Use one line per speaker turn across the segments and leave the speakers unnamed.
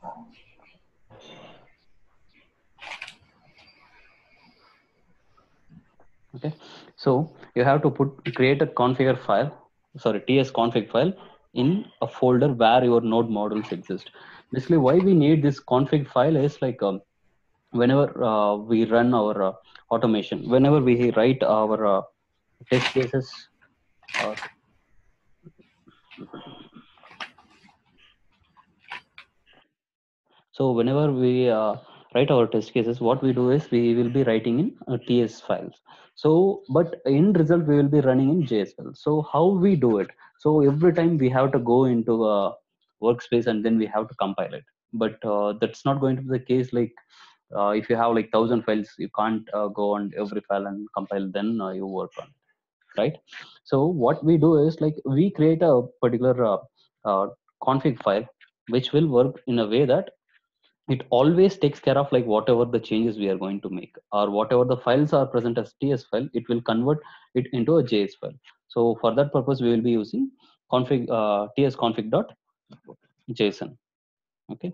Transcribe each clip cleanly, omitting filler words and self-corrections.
Okay, so you have to create a configure file, sorry, ts config file in a folder where your node models exist. Basically, why we need this config file is like whenever we run our automation, whenever we write our test cases, uh, so whenever we write our test cases, what we do is we will be writing in ts files. So but in result we will be running in js files. So how we do it? So every time we have to go into a workspace and then we have to compile it. But that's not going to be the case. Like if you have like 1,000 files, you can't go on every file and compile, then you work on it, right? So what we do is like we create a particular uh, config file which will work in a way that it always takes care of like whatever the changes we are going to make, or whatever the files are present as ts file, it will convert it into a js file. So for that purpose we will be using config ts config dot json. Okay,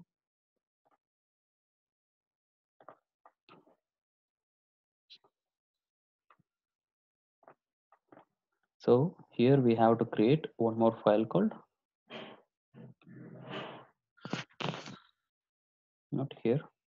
so here we have to create one more file called, not here.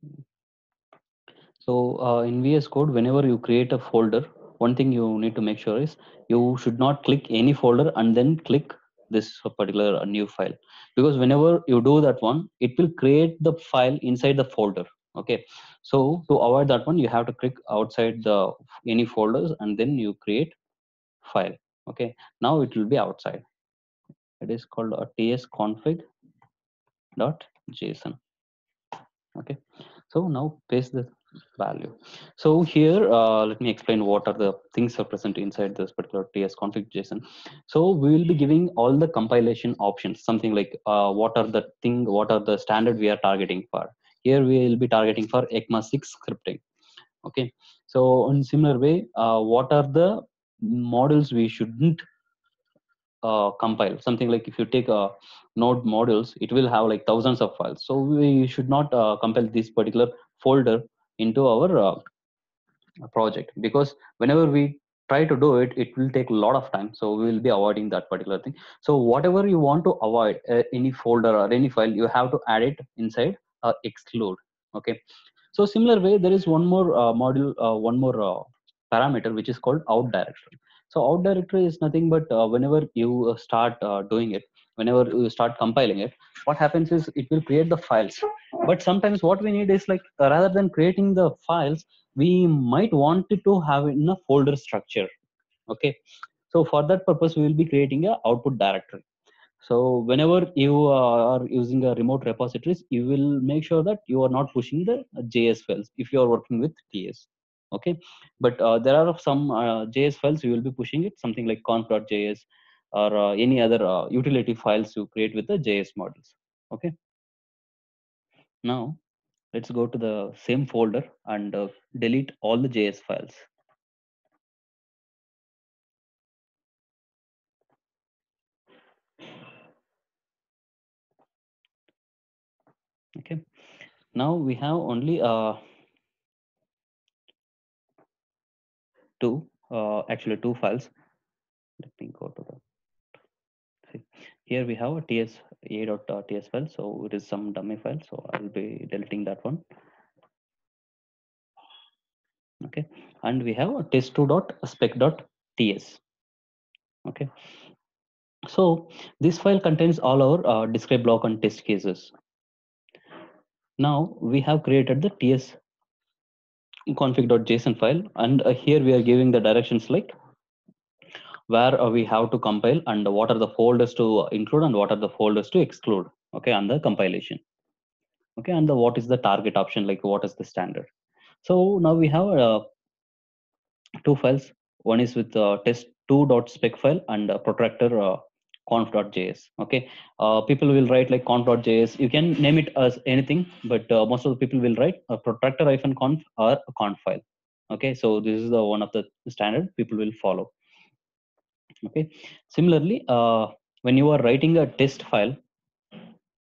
So in VS Code, whenever you create a folder, one thing you need to make sure is you should not click any folder and then click this particular new file, because whenever you do that one, it will create the file inside the folder. Okay, so to avoid that one, you have to click outside the any folders and then you create file. Okay, now it will be outside. It is called a tsconfig dot json. Okay, so now paste the value. So here let me explain what are the things are present inside this particular ts config json. So we will be giving all the compilation options, something like what are the standard we are targeting for. Here we will be targeting for ecma 6 scripting. Okay, so in similar way, what are the models we shouldn't compile, something like if you take node modules, it will have like thousands of files, so we should not compile this particular folder into our project, because whenever we try to do it, it will take a lot of time, so we will be avoiding that particular thing. So whatever you want to avoid, any folder or any file, you have to add it inside exclude. Okay, so similar way, there is one more module, one more parameter, which is called out directory. So out directory is nothing but whenever you start doing it, whenever you start compiling it, what happens is it will create the files. But sometimes what we need is like rather than creating the files, we might want it to have in a folder structure. Okay, so for that purpose, we will be creating a output directory. So whenever you are using a remote repositories, you will make sure that you are not pushing the JS files if you are working with TS. Okay, but there are some JS files you will be pushing it, something like conf.js or any other utility files you create with the JS models. Okay, now let's go to the same folder and delete all the JS files. Okay, now we have only actually two files. Let me go to the, see, here we have a ts file, so it is some dummy file, so I'll be deleting that one. Okay, and we have a test2.spec.ts. Okay, so this file contains all our describe block and test cases. Now we have created the ts config.json file, and here we are giving the directions like where we have to compile and what are the folders to include and what are the folders to exclude. Okay, and the compilation. Okay, and the what is the target option, like what is the standard. So now we have two files. One is with test2.spec file and protractor conf.js. Okay, people will write like conf.js. You can name it as anything, but most of the people will write a protractor-conf or a conf file. Okay, so this is the one of the standard people will follow. Okay, similarly, when you are writing a test file,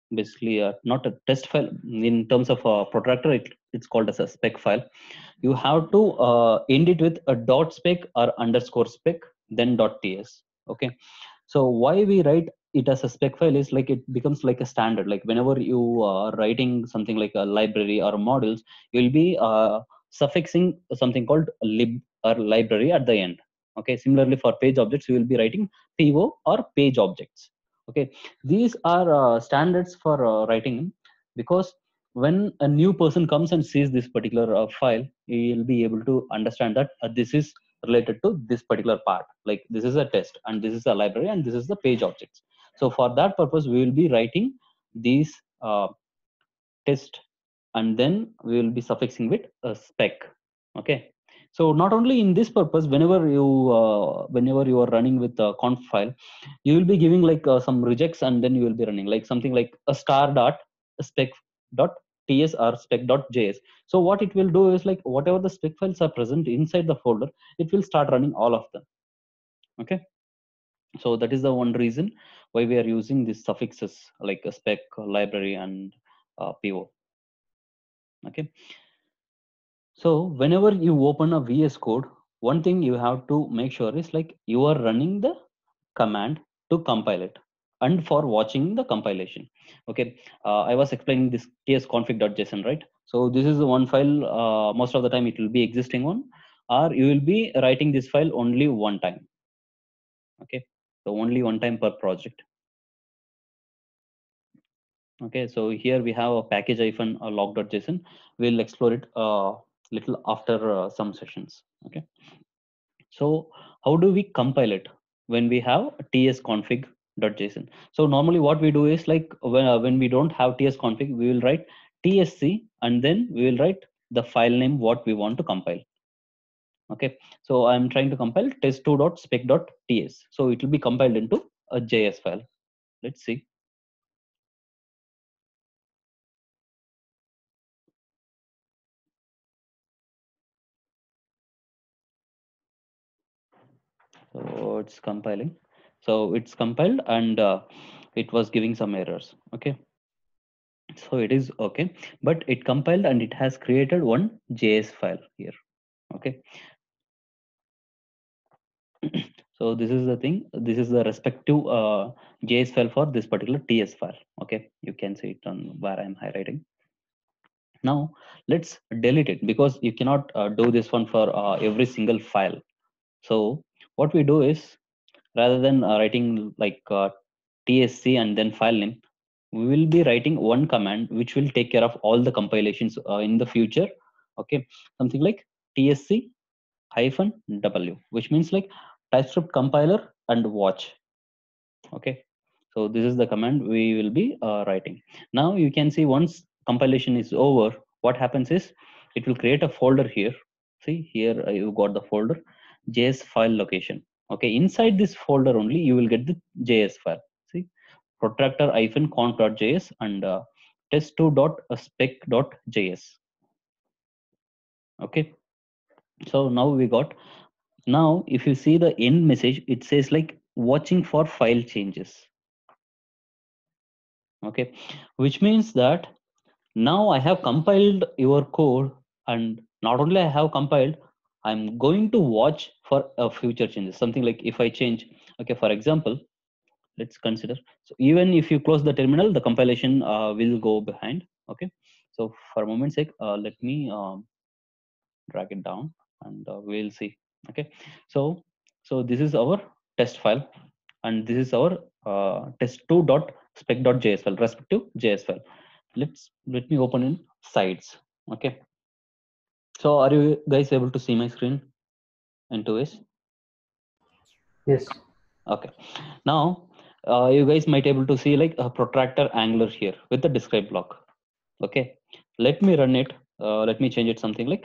basically not a test file. In terms of protractor, it's called as a spec file. You have to end it with a dot spec or underscore spec, then dot ts. Okay, so why we write it as a spec file is like it becomes like a standard. Like whenever you are writing something like a library or modules, you'll be suffixing something called lib or library at the end. Okay, similarly for page objects, you will be writing po or page objects. Okay, these are standards for writing, because when a new person comes and sees this particular file, he will be able to understand that this is related to this particular part. Like this is a test, and this is a library, and this is the page objects. So for that purpose, we will be writing these test, and then we will be suffixing with a spec. Okay, so not only in this purpose, whenever you are running with a conf file, you will be giving like some regex, and then you will be running like something like a star dot spec dot ts or spec dot js. So what it will do is like whatever the spec files are present inside the folder, it will start running all of them. Okay, so that is the one reason why we are using these suffixes like a spec, library, and po. Okay, so whenever you open a VS Code, one thing you have to make sure is like you are running the command to compile it and for watching the compilation. Okay, I was explaining this tsconfig.json, right? So this is the one file, most of the time it will be existing on, or you will be writing this file only one time. Okay, so only one time per project. Okay, so here we have a package hyphen log.json. We'll explore it little after some sessions. Okay, so how do we compile it when we have tsconfig.json? So normally what we do is like when we don't have tsconfig, we will write tsc, and then we will write the file name what we want to compile. Okay, so I'm trying to compile test2.spec.ts. So it will be compiled into a JS file. Let's see. So it's compiling. So it's compiled, and it was giving some errors. Okay, so it is okay, but it compiled and it has created one JS file here. Okay, so this is the thing. This is the respective JS file for this particular TS file. Okay, you can see it on where I'm highlighting. Now let's delete it, because you cannot do this one for every single file. So what we do is, rather than writing like tsc and then file name, we will be writing one command which will take care of all the compilations in the future. Okay, something like tsc hyphen w, which means like TypeScript compiler and watch. Okay, so this is the command we will be writing. Now you can see once compilation is over, what happens is it will create a folder here. See here, you got the folder JS file location. Okay, inside this folder only you will get the JS file. See, protractor hyphen conf.js and test2.spec.js. Okay, so now we got. Now if you see the end message, it says like watching for file changes. Okay, which means that now I have compiled your code, and not only I have compiled, I'm going to watch for future changes. Something like if I change, okay, for example, let's consider. So even if you close the terminal, the compilation will go behind. Okay, so for a moment's sake, let me drag it down, and we'll see. Okay, so this is our test file, and this is our test2.spec.js file, respective JS file. Let me open in sides. Okay, so are you guys able to see my screen in 2 ways?
Yes.
Okay, now you guys might able to see like a protractor angler here with the describe block. Okay, let me run it. Let me change it something like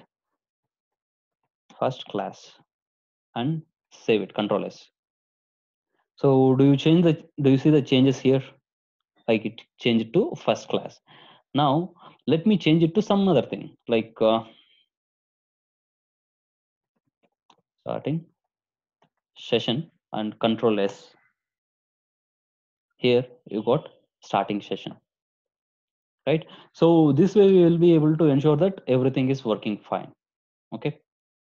first class and save it, control s. So do you see the changes here? Like it changed to first class. Now let me change it to some other thing like starting session and control s. Here you got starting session. right? So this way we will be able to ensure that everything is working fine. Okay.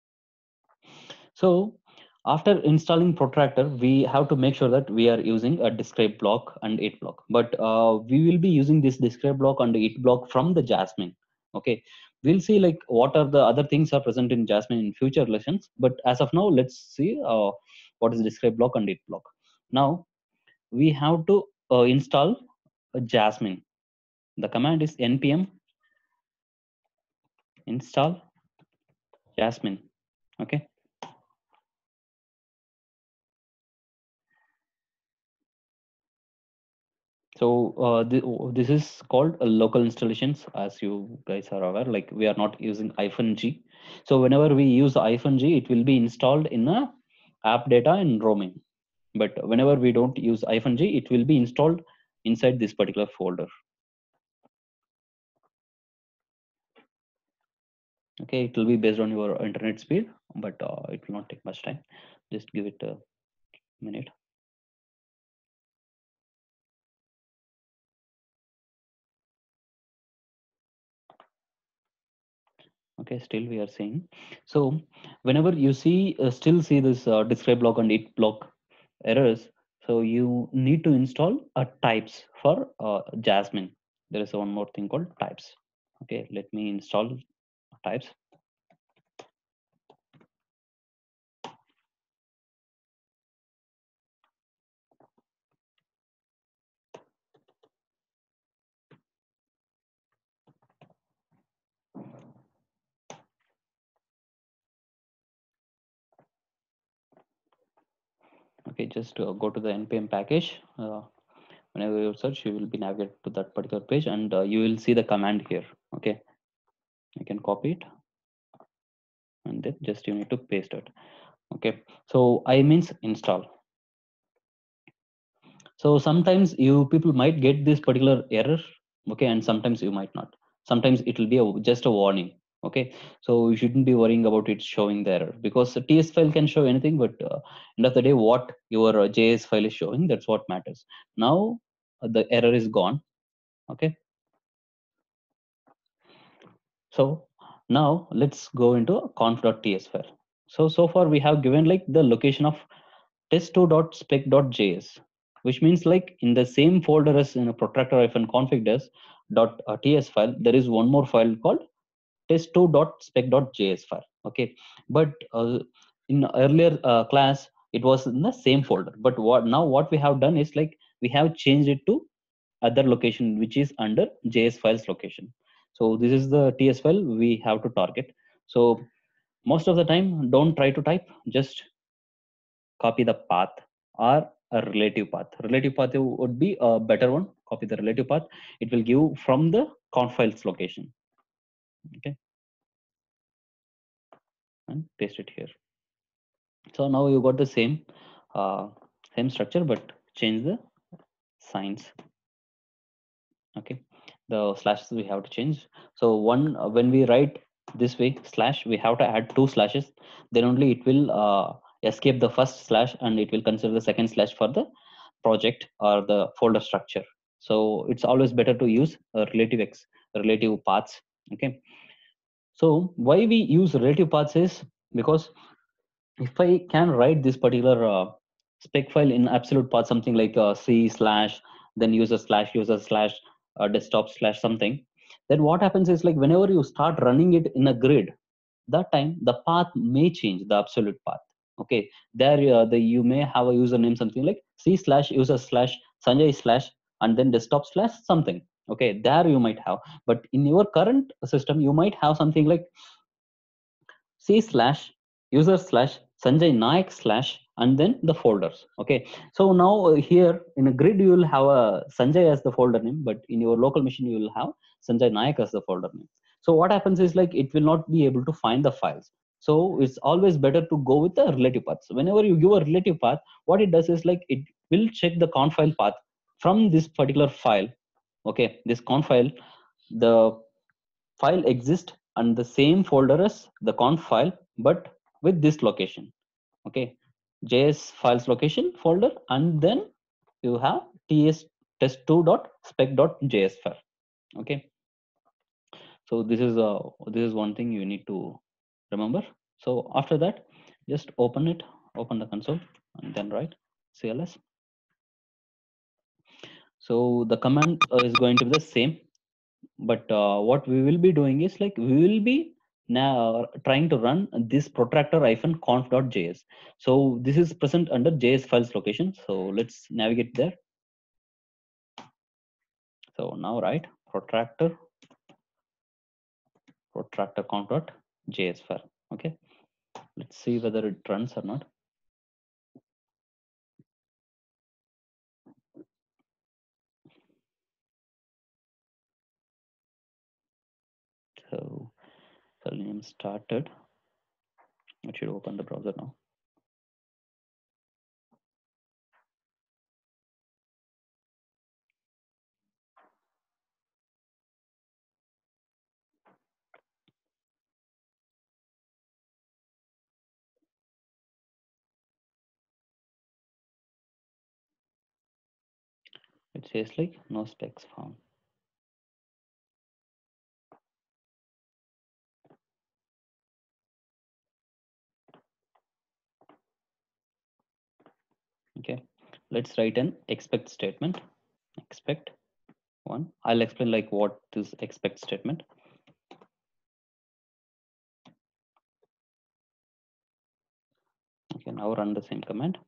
So after installing protractor, we have to make sure that we are using a describe block and it block. But we will be using this describe block and it block from the Jasmine. Okay, we'll see like what are the other things are present in Jasmine in future lessons. But as of now, let's see what is describe block and it block. Now we have to install a Jasmine. The command is npm install Jasmine. Okay. So this is called a local installations, as you guys are aware. Like we are not using -g. So whenever we use -g, it will be installed in a app data and roaming. But whenever we don't use -g, it will be installed inside this particular folder. Okay, it will be based on your internet speed, but it will not take much time. Just give it a minute. Okay, still we are seeing. So whenever you see still see this describe block and it block errors, so you need to install a types for Jasmine. There is one more thing called types. Okay, let me install types. Okay, just go to the npm package. Whenever you search, you will be navigated to that particular page, and you will see the command here. Okay, you can copy it, and then just you need to paste it. Okay, so I means install. So sometimes you people might get this particular error, okay, and sometimes you might not. Sometimes it will be just a warning, okay. So you shouldn't be worrying about it showing the error, because the TS file can show anything, but end of the day, what your JS file is showing, that's what matters. Now the error is gone, okay. So now let's go into conf.ts file. So far we have given like the location of test2.spec.js, which means like in the same folder as in a protractor-config ts file, there is one more file called test2.spec.js file. Okay, but in earlier class it was in the same folder. But what we have done is like we have changed it to other location, which is under JS files location. So this is the TS file we have to target. So most of the time, don't try to type, just copy the path or a relative path. Relative path would be a better one. Copy the relative path. It will give from the conf files location. Okay, and paste it here. So now you got the same structure, but change the signs. Okay, the slashes we have to change. So one when we write this way slash, we have to add two slashes. Then only it will escape the first slash, and it will consider the second slash for the project or the folder structure. So it's always better to use relative paths. Okay, so why we use relative paths is because if I can write this particular spec file in absolute path, something like c slash, then user slash desktop slash something, then what happens is like whenever you start running it in a grid, that time the path may change the absolute path. Okay, there you may have a username something like c slash user slash Sanjay slash and then desktop slash something. Okay, there you might have, but in your current system you might have something like c slash user slash Sanjay Naik slash and then the folders. Okay, so now here in a grid you will have a Sanjay as the folder name, but in your local machine you will have Sanjay Naik as the folder name. So what happens is like it will not be able to find the files. So it's always better to go with the relative path. So whenever you give a relative path, what it does is like it will check the conf file path from this particular file. Okay, this conf file, the file exists and the same folder as the conf file, but with this location. Okay, JS files location folder, and then you have ts test2.spec.js file. Okay, so this is one thing you need to remember. So after that, just open the console and then write cls. So the command is going to be the same, but what we will be doing is like we will be now trying to run this protractor conf.js. So this is present under js files location, so let's navigate there. So now write protractor conf.js file. Okay, let's see whether it runs or not. So Selenium started. It should open the browser now. It says like no specs found. Okay, let's write an expect statement. Expect one. I'll explain like what is expect statement. Okay, now run the same command.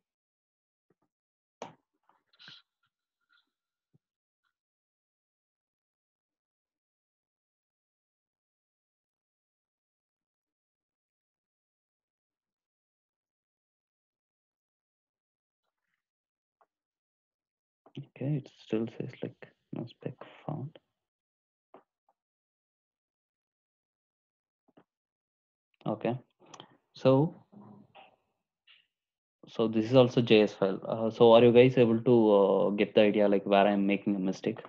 Okay, it still says like no spec found. Okay, so this is also JS file. So are you guys able to get the idea like where I'm making a mistake?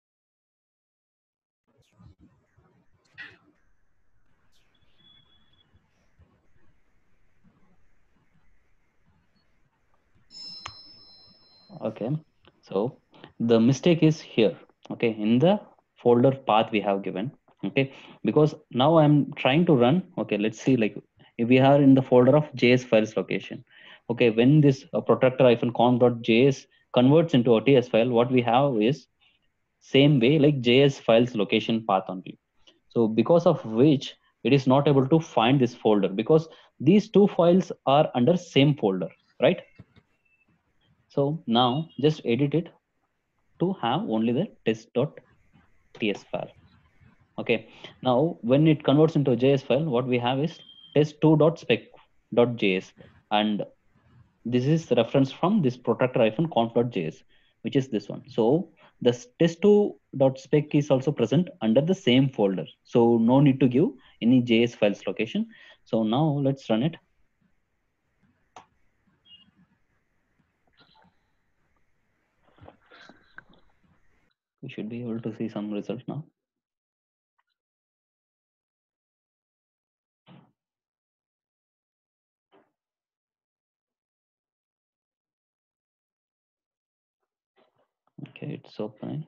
Okay, so the mistake is here. Okay, in the folder path we have given. Okay, because now I'm trying to run. Okay, let's see like if we are in the folder of JS files location. Okay, when this protractor-conf.js converts into a TS file, what we have is same way like JS files location path only. So because of which it is not able to find this folder because these two files are under same folder, right? So now just edit it to have only the test.ts file. Okay. Now when it converts into a JS file, what we have is test2.spec.js, and this is reference from this protractor-conf.js, which is this one. So the test2.spec is also present under the same folder. So no need to give any JS files location. So now let's run it. We should be able to see some result now. Okay, it's opening.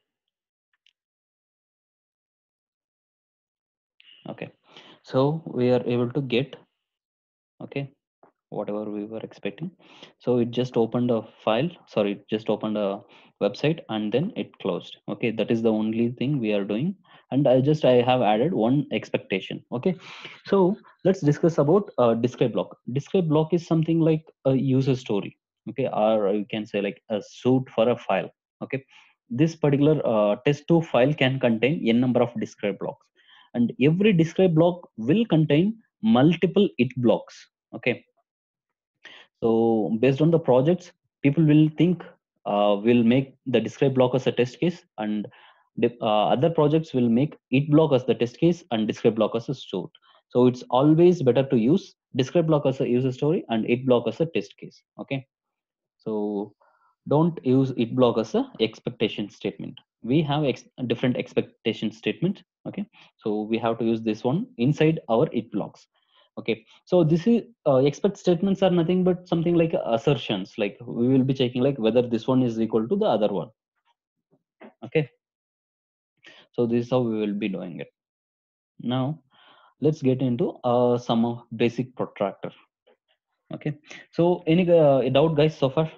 Okay, so we are able to get, okay, whatever we were expecting. So it just opened a file, sorry, it just opened a website and then it closed. Okay, that is the only thing we are doing. And I have added one expectation. Okay, so let's discuss about display block. Display block is something like a user story. Okay, or you can say like a suit for a file. Okay, this particular test2 file can contain n number of display blocks, and every display block will contain multiple it blocks. Okay, so based on the projects, people will think will make the describe block as a test case, and other projects will make it block as the test case and describe block as a story. So it's always better to use describe block as a user story and it block as a test case. Okay, so don't use it block as a expectation statement. We have different expectation statement. Okay, so we have to use this one inside our it blocks. Okay, so this is expect statements are nothing but something like assertions, like we will be checking like whether this one is equal to the other one. Okay, So this is how we will be doing it. Now let's get into some basic protractor. Okay, so any doubt guys so far?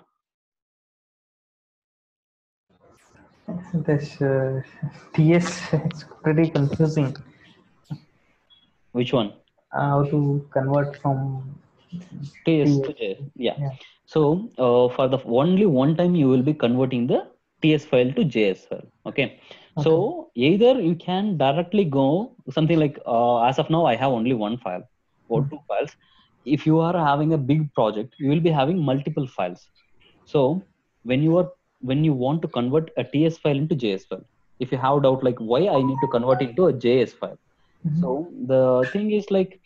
This TS is pretty confusing.
Which one?
How to convert from
TS to
TS?
JS. Yeah.
Yeah.
So for the only one time you will be converting the TS file to JS file. Okay.
Okay.
So either you can directly go something like as of now I have only one file or two files. If you are having a big project, you will be having multiple files. So when you want to convert a TS file into JS file, if you have doubt like why I need to convert into a JS file, so the thing is like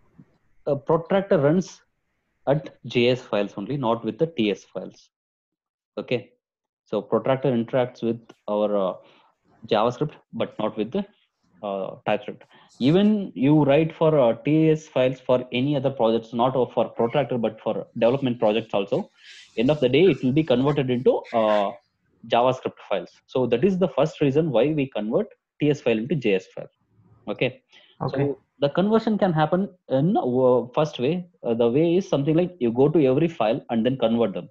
a protractor runs at JS files only, not with the TS files. Okay, so protractor interacts with our JavaScript, but not with the TypeScript. Even you write for TS files for any other projects, not for protractor, but for development projects also. End of the day, it will be converted into JavaScript files. So that is the first reason why we convert TS file into JS file. Okay,
Okay.
so the conversion can happen in first way. The way is something like you go to every file and then convert them.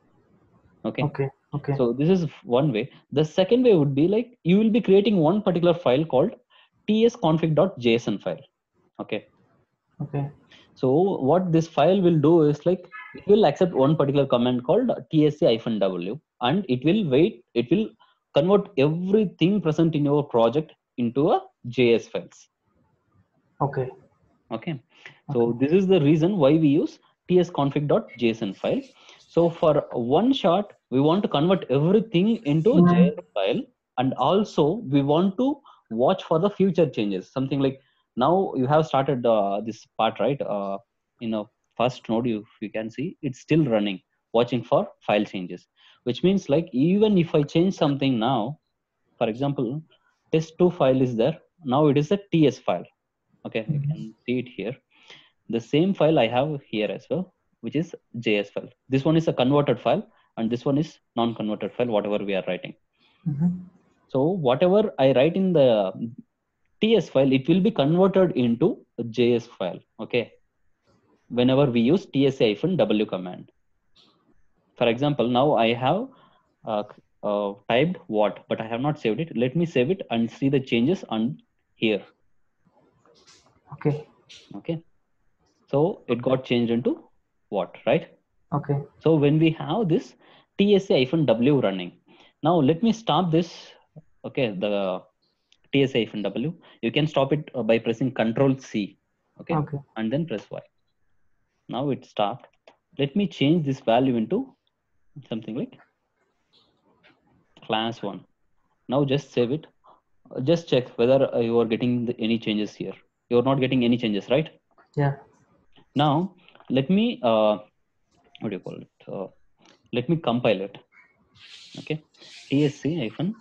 Okay,
Okay. Okay.
so this is one way. The second way would be like you will be creating one particular file called tsconfig.json file. Okay,
Okay.
so what this file will do is like it will accept one particular command called tsc-w, and it will convert everything present in your project into a JS files.
Okay.
Okay, so
Okay.
this is the reason why we use tsconfig.json file. So for one shot we want to convert everything into JS file, and also we want to watch for the future changes. Something like now you have started this part, right? In a first node, you can see it's still running, watching for file changes, which means like even if I change something now, for example, test2 file is there, now it is a TS file. Okay, you can see it here. The same file I have here as well, which is JS file. This one is a converted file, and this one is non-converted file, whatever we are writing. So whatever I write in the TS file, it will be converted into a JS file. Okay, whenever we use tsc-w command. For example, now I have typed what, but I have not saved it. Let me save it and see the changes on here.
Okay.
Okay, so it got changed into what, right?
Okay.
So when we have this tsc-w running, now let me stop this. Okay, the tsc-w, you can stop it by pressing Control C. Okay,
Okay.
and then press Y. Now it stopped. Let me change this value into something like class 1. Now just save it. Just check whether you are getting any changes here. You are not getting any changes, right?
Yeah.
Now let me what do you call it? Let me compile it. Okay, tsc hyphen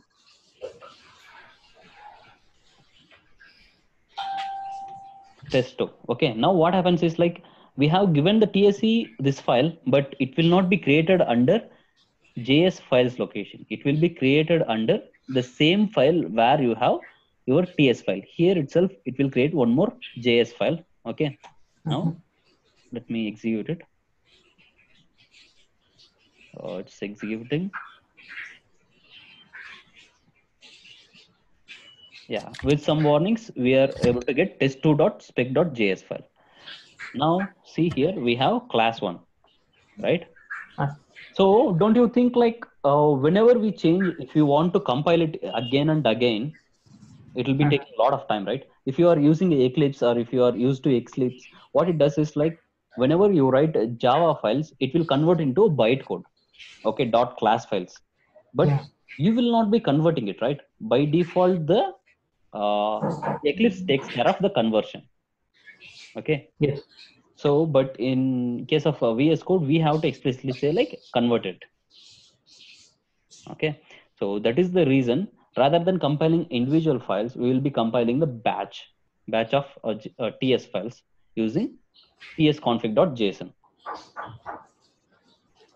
test2. Okay, now what happens is like we have given the tsc this file, but it will not be created under JS files location. It will be created under the same file where you have your TS file. Here itself, it will create one more JS file. Okay, now let me execute it. It's executing. Yeah, with some warnings, we are able to get test2.spec.js file. Now see here, we have class 1, right? So don't you think like whenever we change, if you want to compile it again and again, it will be taking a lot of time, right? If you are using Eclipse or if you are used to Eclipse, what it does is like whenever you write Java files, it will convert into bytecode, okay, dot class files. But
Yeah.
you will not be converting it, right? By default, the uh, Eclipse takes care of the conversion. Okay.
Yes.
So, but in case of VS Code, we have to explicitly say like convert it. Okay, so that is the reason rather than compiling individual files, we will be compiling the batch of TS files using tsconfig.json.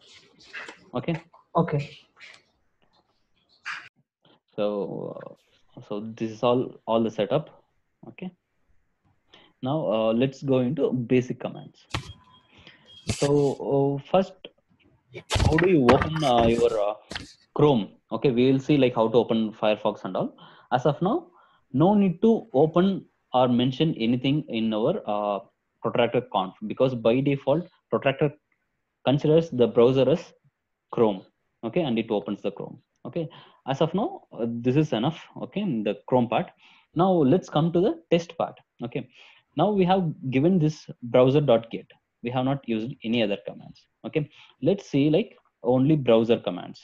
Okay,
Okay.
so So this is all the setup. Okay, now let's go into basic commands. So first, how do you open your Chrome? Okay, we will see like how to open Firefox and all. As of now, no need to open or mention anything in our protractor conf, because by default protractor considers the browser as Chrome. Okay, and it opens the Chrome. Okay, as of now, this is enough. Okay, the Chrome part. Now let's come to the test part. Okay, now we have given this browser.get. We have not used any other commands. Okay, let's see like only browser commands.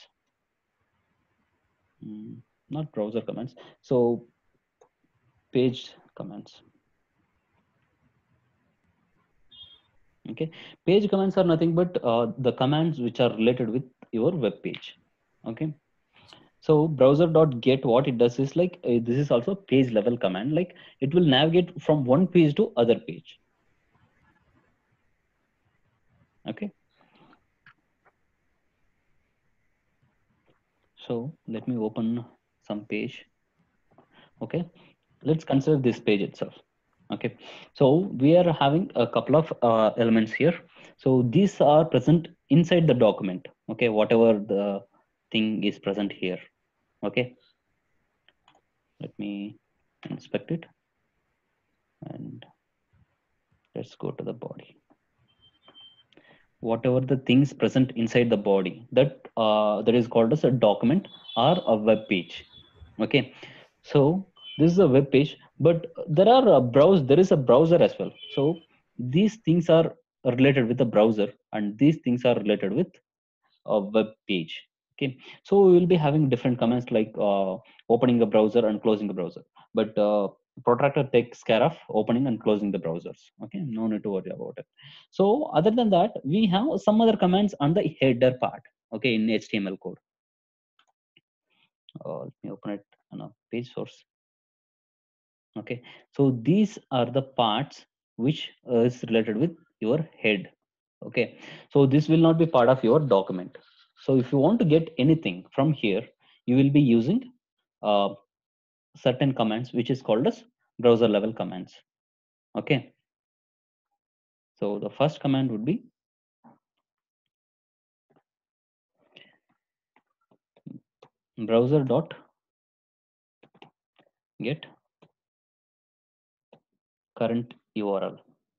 Not browser commands. So page commands. Okay, page commands are nothing but the commands which are related with your web page. Okay, so browser.get, what it does is like this is also page level command. Like it will navigate from one page to other page. Okay, so let me open some page. Okay, let's consider this page itself. Okay, so we are having a couple of elements here. So these are present inside the document. Okay, whatever the thing is present here. Okay, let me inspect it, and let's go to the body. Whatever the things present inside the body, that is called as a document or a web page. Okay, so this is a web page, but there is a browser as well. So these things are related with the browser, and these things are related with a web page. Okay, so we will be having different commands like opening a browser and closing a browser, but protractor takes care of opening and closing the browsers. Okay, no need to worry about it. So other than that, we have some other commands on the header part. Okay, in HTML code. Let me open it on a page source. Okay, so these are the parts which is related with your head. Okay, so this will not be part of your document. So if you want to get anything from here, you will be using uh, certain commands which is called as browser level commands. Okay, so the first command would be browser dot get current URL.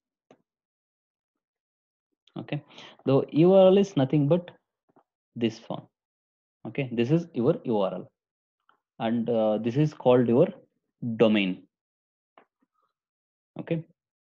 Okay, the URL is nothing but this one. Okay, this is your URL, and this is called your domain. Okay,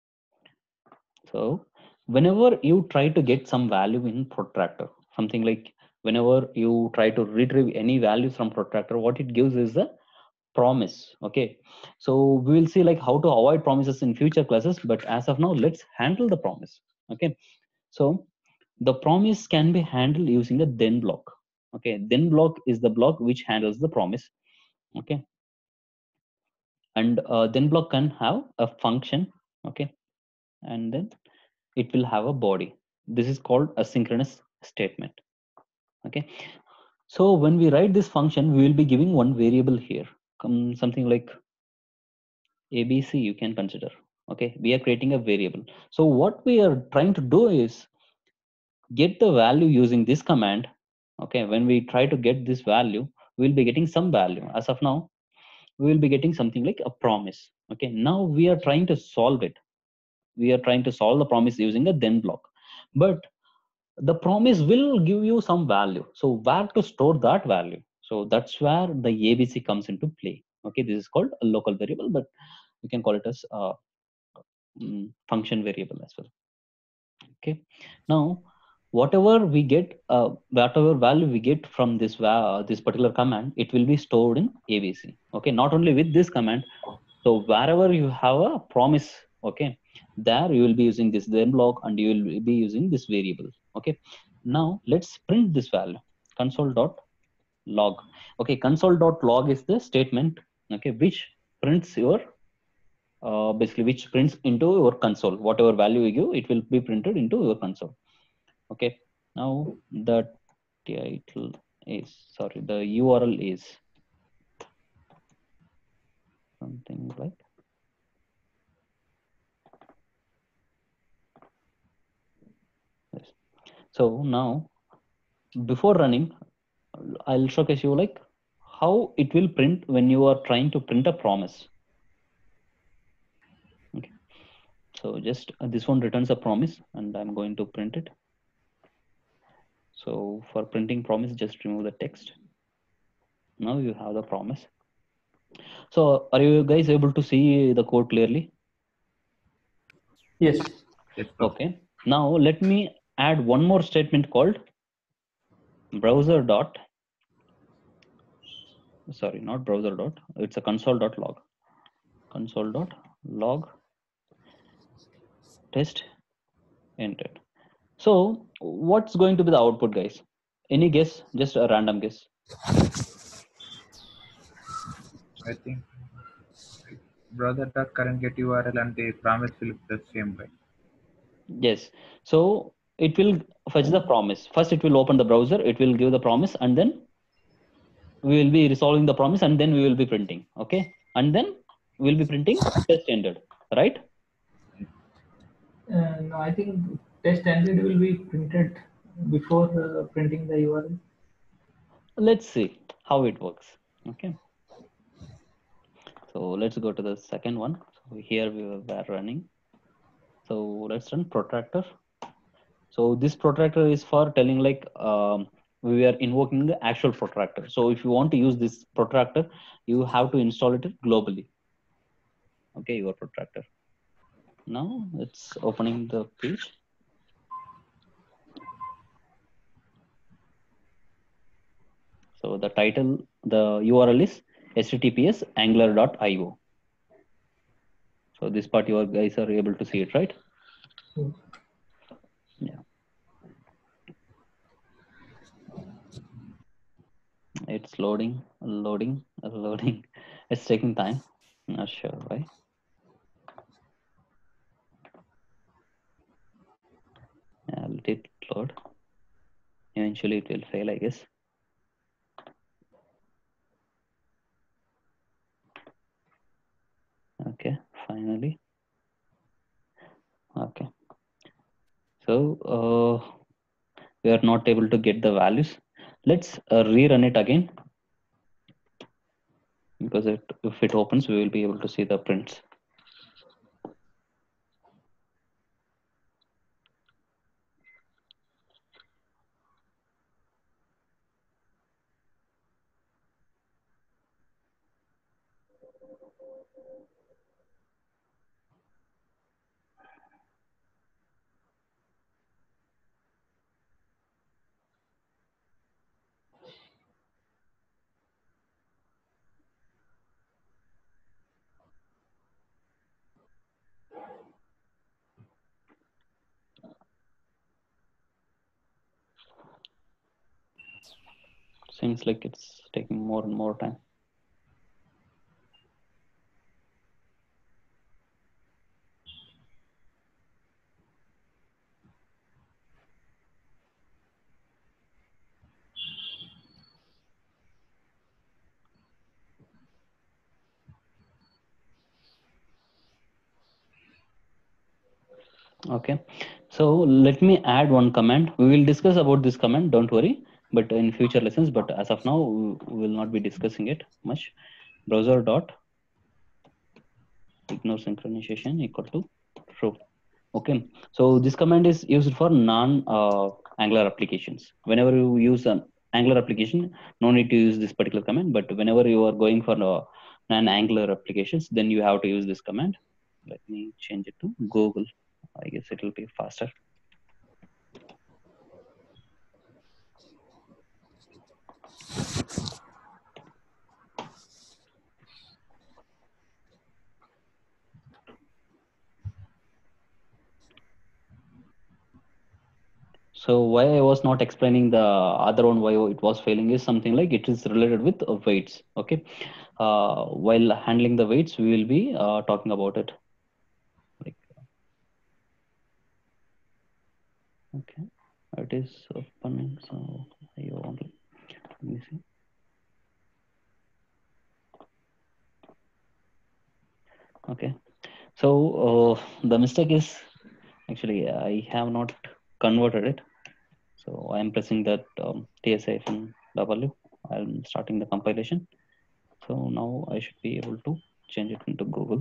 so whenever you try to get some value in protractor, something like whenever you try to retrieve any value from protractor, what it gives is a promise. Okay, so we will see like how to avoid promises in future classes, but as of now, let's handle the promise. Okay, so the promise can be handled using a then block. Okay, then block is the block which handles the promise. Okay, and then block can have a function. Okay, and then it will have a body. This is called a synchronous statement. Okay, so when we write this function, we will be giving one variable here, something like ABC you can consider. Okay, we are creating a variable. So what we are trying to do is get the value using this command. Okay, when we try to get this value, we'll be getting some value. As of now, we will be getting something like a promise. Okay, now we are trying to solve it. We are trying to solve the promise using a then block, but the promise will give you some value. So where to store that value? So that's where the ABC comes into play. Okay, this is called a local variable, but we can call it as a function variable as well. Okay, now whatever we get, whatever value we get from this particular command, it will be stored in ABC. Okay, not only with this command. So wherever you have a promise, okay, there you will be using this then block, and you will be using this variable. Okay, now let's print this value, console.log. Okay, console.log is the statement, okay, which prints your basically which prints into your console. Whatever value you give, it will be printed into your console. Okay, now the title is, sorry, the URL is something like this. So now before running, I'll showcase you like how it will print when you are trying to print a promise. Okay, so just this one returns a promise and I'm going to print it. So for printing promise, just remove the text. Now you have the promise. So are you guys able to see the code clearly?
Yes.
Yes, sir.
Okay, now let me add one more statement called browser dot, sorry, not browser dot, it's a console.log. Console.log test entered. So what's going to be the output, guys? Any guess? Just a random guess.
I think browser.current get URL and the promise will be the same, right?
Yes. So it will fetch the promise. First, it will open the browser. It will give the promise, and then we will be resolving the promise, and then we will be printing. Okay, and then we'll be printing test ended. Right?
No, I think test ended will be printed before printing the URL.
Let's see how it works. Okay. So let's go to the second one. So here we were running. So let's run protractor. So this protractor is for telling like we are invoking the actual protractor. So if you want to use this protractor, you have to install it globally. Okay, your protractor. Now it's opening the page. So the title, the URL is https angular.io. So this part you guys are able to see it, right?
Hmm.
Yeah. It's loading. It's taking time. Not sure why. Let it load. Eventually it will fail, I guess. Okay, finally. Okay. So we are not able to get the values. Let's rerun it again, because if it opens, we will be able to see the prints. Seems like it's taking more and more time. Okay, so let me add one command. We will discuss about this command, don't worry, but in future lessons. But as of now, we will not be discussing it much. Browser dot ignore synchronization equal to true. Okay, so this command is used for non Angular applications. Whenever you use an Angular application, no need to use this particular command. But whenever you are going for non Angular applications, then you have to use this command. Let me change it to Google. I guess it will be faster. So why I was not explaining the other one, why it was failing, is something like it is related with weights. Okay, while handling the weights, we will be talking about it. Like, okay, it is opening. So you only, let me see. Okay. So the mistake is actually I have not converted it. So I am pressing that TSA-W. I'm starting the compilation. So now I should be able to change it into Google.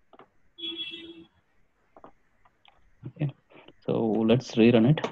Okay. So let's rerun it.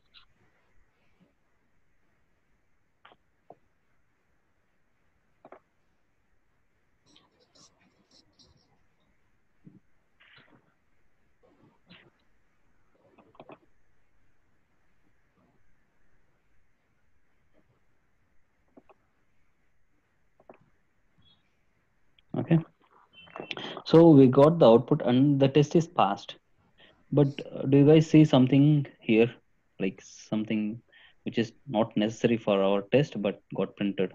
Okay. So we got the output and the test is passed. But do you guys see something here, like something which is not necessary for our test but got printed?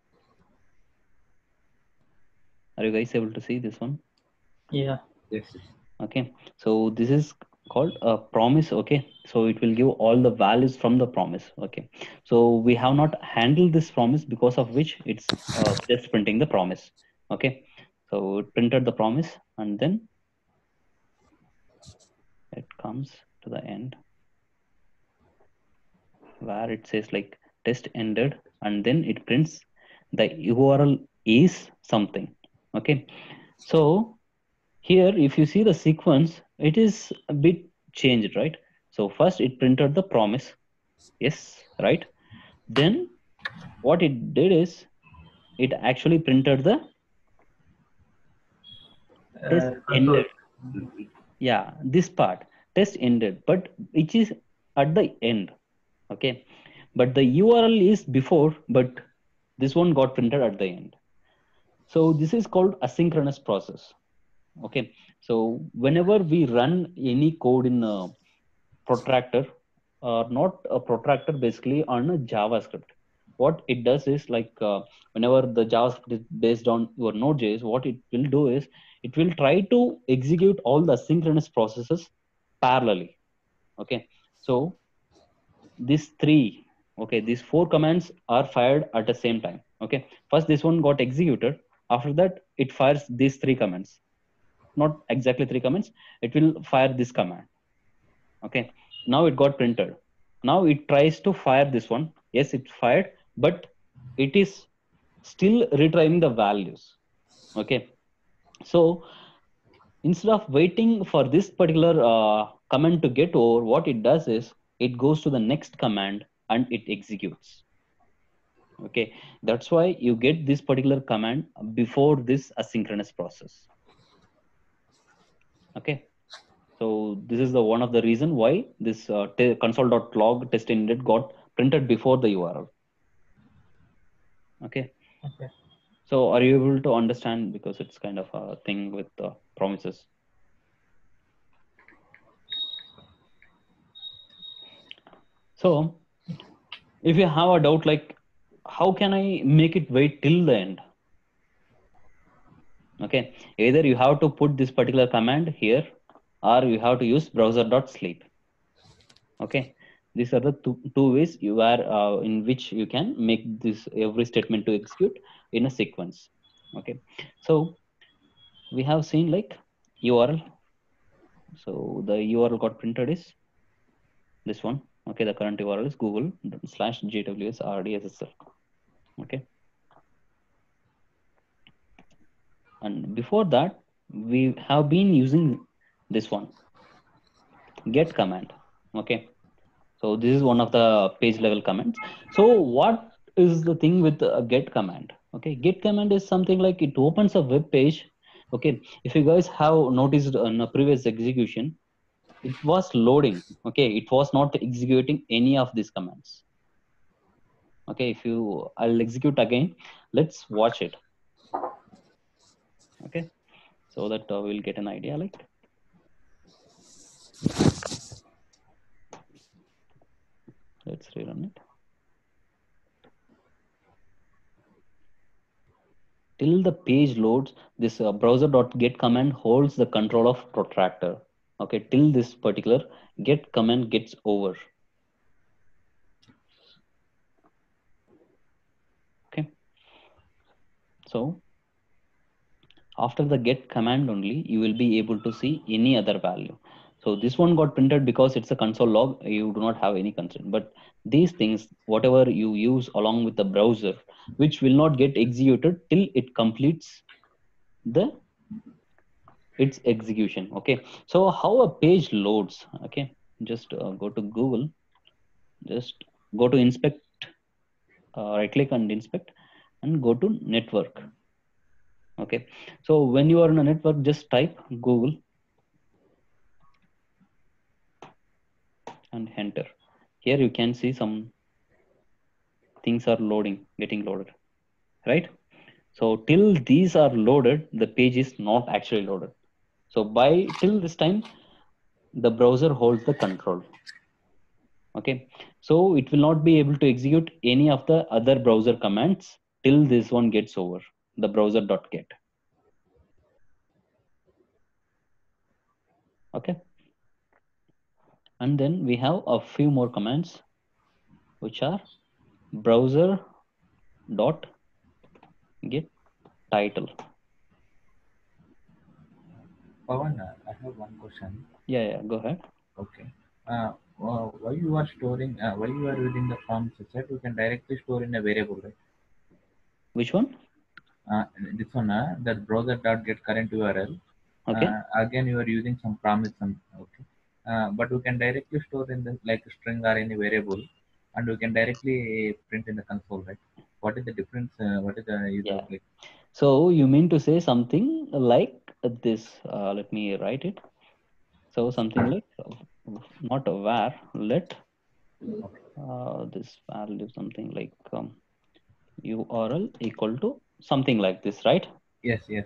Are you guys able to see this one?
Yeah.
Yes.
Okay. So this is called a promise. Okay. So it will give all the values from the promise. Okay. So we have not handled this promise, because of which it's just printing the promise. Okay. So it printed the promise and then it comes to the end where it says like test ended, and then it prints the URL is something. Okay. So here, if you see the sequence, it is a bit changed, right? So first it printed the promise. Yes, right. Then what it did is it actually printed the test
Console.
ended. Yeah, this part test ended, but which is at the end. Okay. But the URL is before, but this one got printed at the end. So this is called asynchronous process. Okay. So whenever we run any code in a protractor, or not a protractor, basically on a JavaScript, what it does is like whenever the JavaScript is based on your Node.js, what it will do is it will try to execute all the asynchronous processes parallelly. Okay. So these three, okay, these four commands are fired at the same time. Okay. First, this one got executed. After that, it fires these three commands. Not exactly three commands. It will fire this command. Okay. Now it got printed. Now it tries to fire this one. Yes, it fired, but it is still retrieving the values. Okay. So instead of waiting for this particular command to get over, what it does is it goes to the next command and it executes. Okay. That's why you get this particular command before this asynchronous process. Okay. So this is the one of the reason why this console.log test init got printed before the URL. Okay.
Okay.
So are you able to understand, because it's kind of a thing with promises? So if you have a doubt like how can I make it wait till the end? Okay. Either you have to put this particular command here or you have to use browser.sleep. Okay. These are the two ways you are in which you can make this every statement to execute in a sequence. Okay. So we have seen like URL. So the URL got printed is this one. Okay. The current URL is google.com/GWS Okay. And before that, we have been using this one, get command. Okay. So this is one of the page level commands. So what is the thing with get command? Okay, get command is something like it opens a web page. Okay, if you guys have noticed in a previous execution, it was loading. Okay, it was not executing any of these commands. Okay, if you, I'll execute again. Let's watch it. Okay, so that we'll get an idea. Like, let's rerun it. Till the page loads, this browser.get command holds the control of protractor. Okay, till this particular get command gets over. Okay, so After the get command only, you will be able to see any other value. So this one got printed because it's a console log. You do not have any concern. But these things, whatever you use along with the browser, which will not get executed till it completes the its execution. Okay. So how a page loads? Okay. Just go to Google. Just go to inspect. Right click and inspect, and go to network. Okay. So when you are in a network, just type Google and enter. Here you can see some things are loading, getting loaded, right? So till these are loaded, the page is not actually loaded. So by till this time, the browser holds the control. Okay. So it will not be able to execute any of the other browser commands till this one gets over, the browser.get. Okay. And then we have a few more commands, which are browser dot get title.
Pawan, I have one question.
Yeah, go ahead.
Okay. Why you are storing, why you are using the form set, you can directly store in a variable, right?
Which one?
This one, that browser dot get current URL.
Okay.
Again, you are using some promise, okay. But we can directly store in the like string or any variable, and we can directly print in the console, right? What is the difference? What is the user
Yeah.
like?
So you mean to say something like this? Let me write it. So something like not var, let this value something like URL equal to something like this, right?
Yes, yes.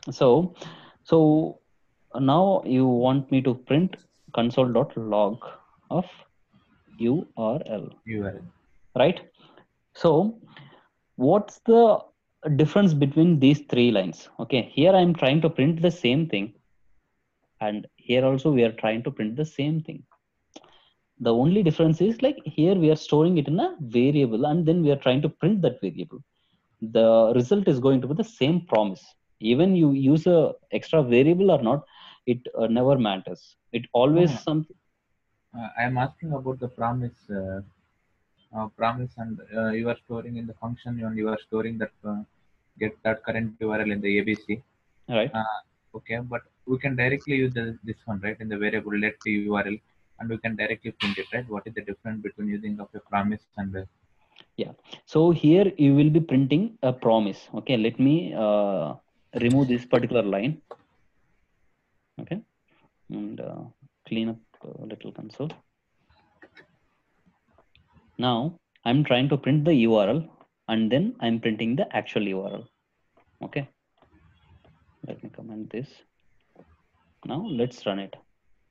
So now you want me to print console.log of URL,
URL.
right? So what's the difference between these three lines? Okay, here I'm trying to print the same thing, and here also we are trying to print the same thing. The only difference is like here we are storing it in a variable, and then we are trying to print that variable. The result is going to be the same promise. Even you use a extra variable or not, it never matters. It
No,
always
no.
something.
I am asking about the promise. Promise, and you are storing in the function, and you are storing that get that current URL in the ABC.
Right.
Okay, but we can directly use this one, right, in the variable let the URL, and we can directly print it, right? What is the difference between using of a promise and
Yeah. So here you will be printing a promise. Okay. Let me remove this particular line. Okay. And clean up a little console. Now I'm trying to print the URL, and then I'm printing the actual URL. Okay. Let me comment this. Now let's run it.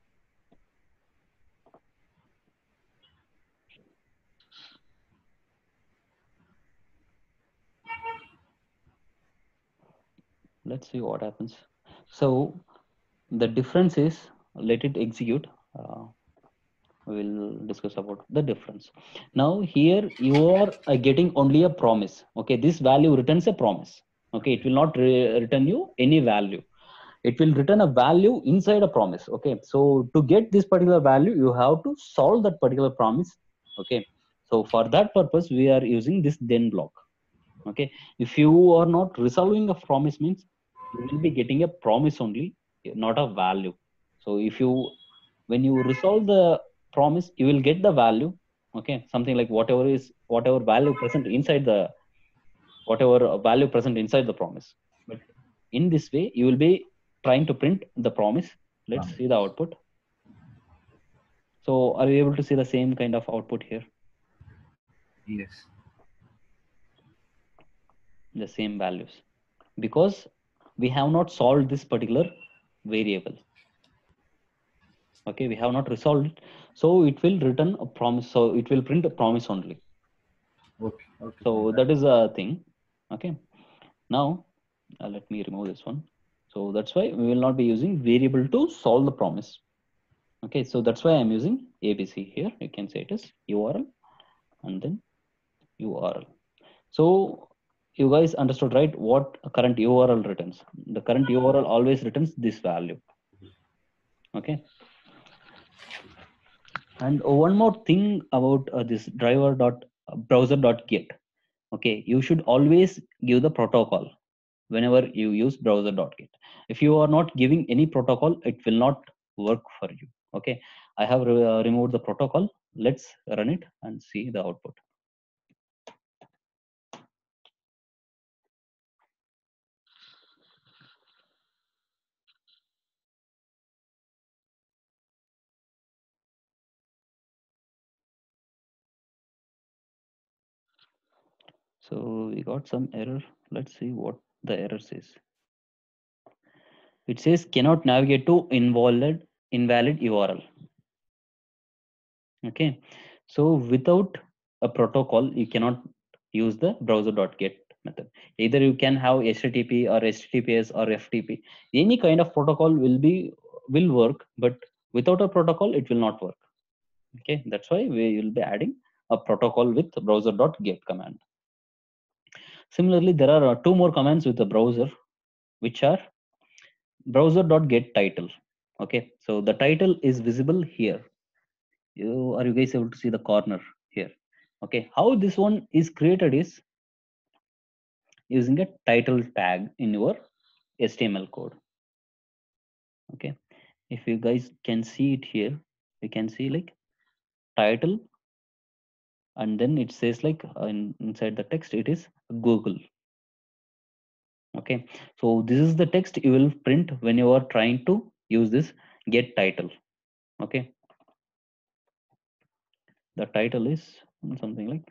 Let's see what happens. So the difference is, let it execute. We'll discuss about the difference. Now here you are getting only a promise. Okay, this value returns a promise. Okay, it will not return you any value. It will return a value inside a promise. Okay, so to get this particular value, you have to solve that particular promise. Okay, so for that purpose, we are using this then block. Okay, if you are not resolving a promise, means you will be getting a promise only, not a value. So if you, when you resolve the promise, you will get the value. Okay, something like whatever value present inside the, whatever value present inside the promise. But in this way you will be trying to print the promise. Let's
promise?
see the output. So are you able to see the same kind of output here?
Yes.
The same values, because we have not solved this particular variable. Okay, we have not resolved it, so it will return a promise, so it will print a promise only.
Okay. Okay.
So
Fine.
that is a thing. Okay, now let me remove this one. So that's why we will not be using variable to solve the promise. Okay, so that's why I'm using ABC here. You can say it is URL and then URL. So you guys understood, right? What a current URL returns. The current URL always returns this value. Okay. And one more thing about this driver dot browser dot get. Okay, you should always give the protocol whenever you use browser dot get. If you are not giving any protocol, it will not work for you. Okay, I have removed the protocol. Let's run it and see the output. So we got some error. Let's see what the error says. It says cannot navigate to invalid URL. Okay, so without a protocol, you cannot use the browser.get method. Either you can have HTTP or HTTPS or FTP. Any kind of protocol will work, but without a protocol, it will not work. Okay, that's why we will be adding a protocol with browser.get command. Similarly, there are two more commands with the browser, which are browser.get title. Okay, so the title is visible here. Are you guys able to see the corner here? Okay, how this one is created is using a title tag in your HTML code. Okay, if you guys can see it here, you can see like title, and then it says like inside the text it is Google. Okay, so this is the text you will print when you are trying to use this get title. Okay, the title is something like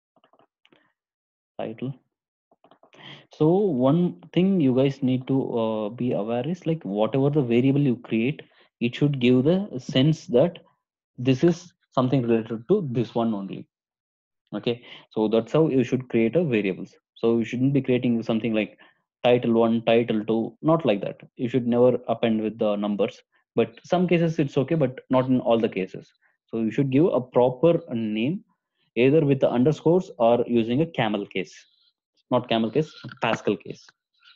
title. So one thing you guys need to be aware is like whatever the variable you create, it should give the sense that this is something related to this one only. Okay, so that's how you should create a variables. So you shouldn't be creating something like title one, title two, not like that. You should never append with the numbers. But some cases it's okay, but not in all the cases. So you should give a proper name, either with the underscores or using a camel case, not camel case, Pascal case.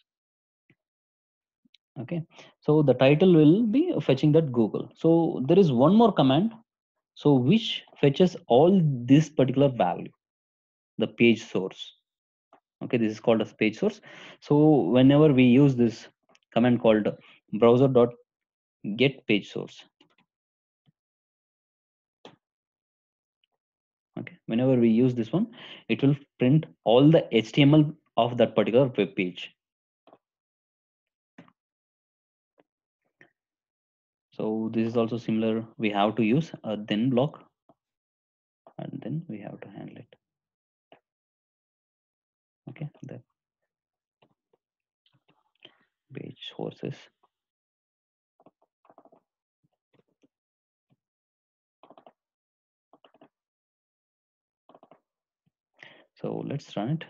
Okay, so the title will be fetching that Google. So there is one more command, so which fetches all this particular value, the page source. Okay, this is called as page source. So whenever we use this command called browser dot get page source, okay, whenever we use this one, it will print all the HTML of that particular web page. So this is also similar. We have to use a then block, and then we have to handle it. Okay, the page sources. So let's run it.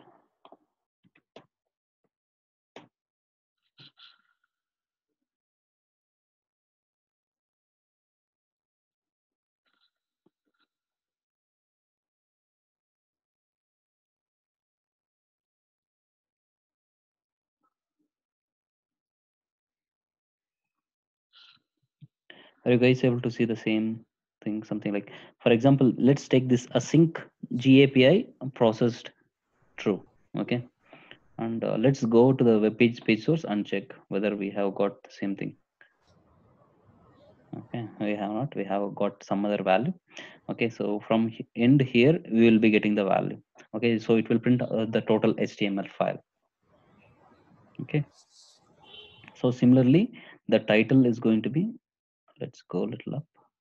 Are you guys able to see the same thing? Something like, for example, let's take this async GAPI processed true. Okay, and let's go to the web page source and check whether we have got the same thing. Okay, we have not. We have got some other value. Okay, so from end here we will be getting the value. Okay, so it will print the total HTML file. Okay, so similarly, the title is going to be. Let's go a little up.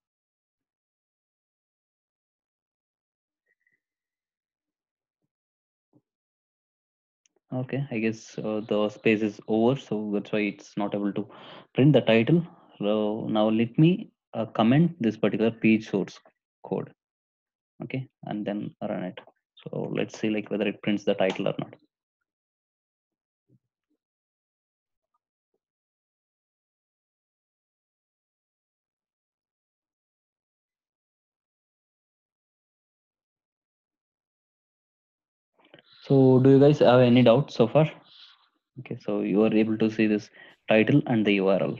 Okay, I guess the space is over, so that's why it's not able to print the title. So now let me comment this particular page source code. Okay, and then run it. So let's see like whether it prints the title or not. So do you guys have any doubts so far? Okay, so you are able to see this title and the URL.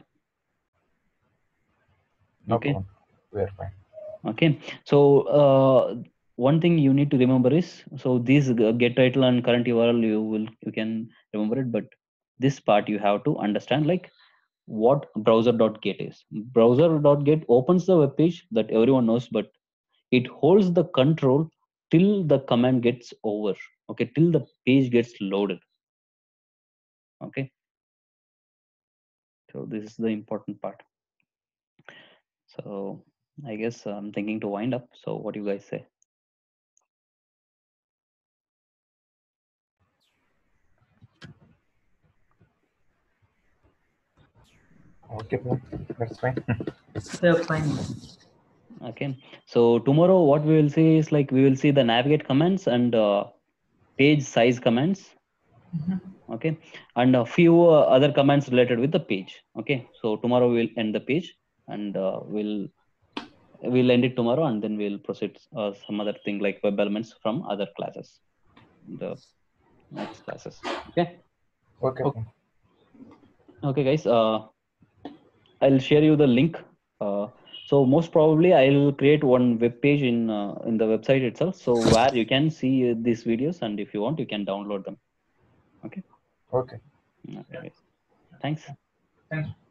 No
Okay.
problem. We are fine.
Okay. So one thing you need to remember is, so these get title and current URL you can remember it, but this part you have to understand, like what browser.get is. Browser.get opens the web page that everyone knows, but it holds the control till the command gets over. Okay, till the page gets loaded. Okay, so this is the important part. So I guess I'm thinking to wind up. So what do you guys say?
Okay, bro. That's fine.
Yeah, fine.
Okay, so tomorrow what we will see is, like, we will see the navigate commands and page size commands. Okay, and a few other commands related with the page. Okay, so tomorrow we'll end the page, and we'll end it tomorrow, and then we'll proceed some other thing like web elements from other classes, the next classes. Okay.
Okay,
Okay,
bro.
okay guys, I'll share you the link. So most probably I'll create one web page in the website itself, so where you can see these videos, and if you want you can download them. Okay.
Okay.
Okay guys, thanks.
Thanks.